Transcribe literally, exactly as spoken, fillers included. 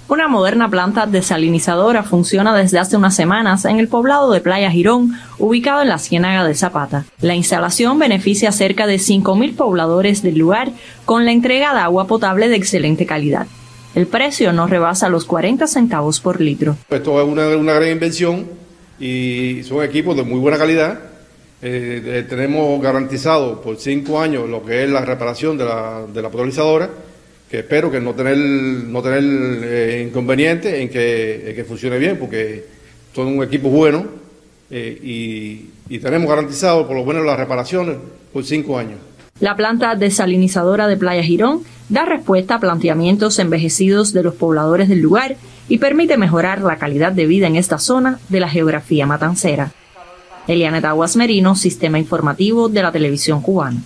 Una moderna planta desalinizadora funciona desde hace unas semanas en el poblado de Playa Girón, ubicado en la Ciénaga de Zapata. La instalación beneficia a cerca de cinco mil pobladores del lugar con la entrega de agua potable de excelente calidad. El precio no rebasa los cuarenta centavos por litro. Esto es una, una gran invención y son equipos de muy buena calidad. Eh, eh, tenemos garantizado por cinco años lo que es la reparación de la, de la potabilizadora, que espero que no tener no tener eh, inconveniente en que, en que funcione bien, porque son un equipo bueno eh, y, y tenemos garantizado por lo menos las reparaciones por cinco años. La planta desalinizadora de Playa Girón da respuesta a planteamientos envejecidos de los pobladores del lugar y permite mejorar la calidad de vida en esta zona de la geografía matancera. Eliana Taguas Merino, Sistema Informativo de la Televisión Cubana.